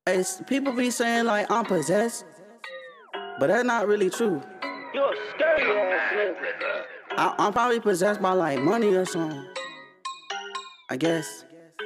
People be saying like I'm possessed, but that's not really true. You're a scary ass nigga. I'm probably possessed by like money or something, I guess.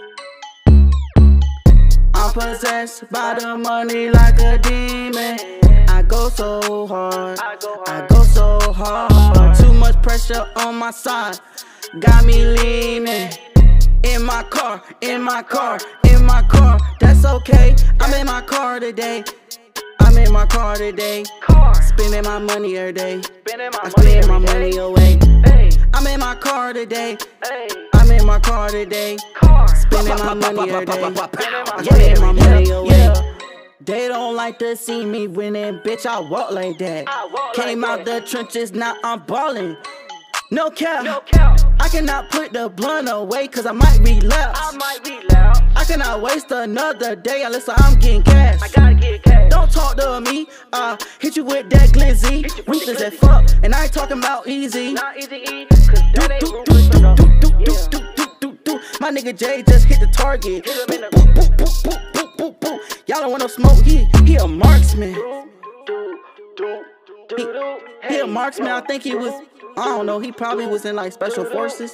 I'm possessed by the money like a demon. I go so hard, I go so hard. Too much pressure on my side, got me leaning. In my car, in my car, in my car. That's okay, I'm in my car today. I'm in my car today. Spending my money every day. I'm spending my money away. I'm in my car today. I'm in my car today. Spending my money every day. Spending my money away. They don't like to see me winning, bitch, I walk like that. Came out the trenches, now I'm ballin'. No cap. I cannot put the blunt away, cause I might relapse. I cannot waste another day unless I'm getting cash. Don't talk to me, hit you with that glizzy. Ruthless as fuck, and I ain't talking about easy. My nigga Jay just hit the target. Y'all don't want no smoke, he a marksman. He a marksman, I think he was, I don't know, he probably was in like special forces.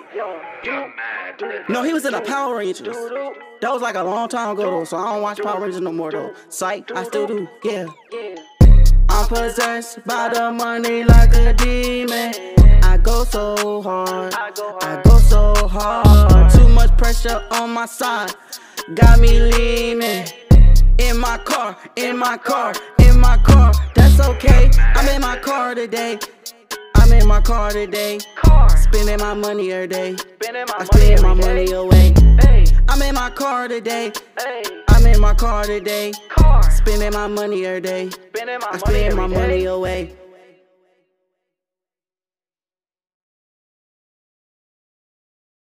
No, he was in the Power Rangers. That was like a long time ago though, so I don't watch Power Rangers no more though. Psych, I still do, yeah. I'm possessed by the money like a demon. I go so hard, I go so hard. Too much pressure on my side, got me leaning. In my car, in my car, in my car. That's okay, I'm in my car today. I'm in my car today. Spending my money every day. I'm spending my money away. I'm in my car today. I'm in my car today. Spending my money every day. I'm spending my money away.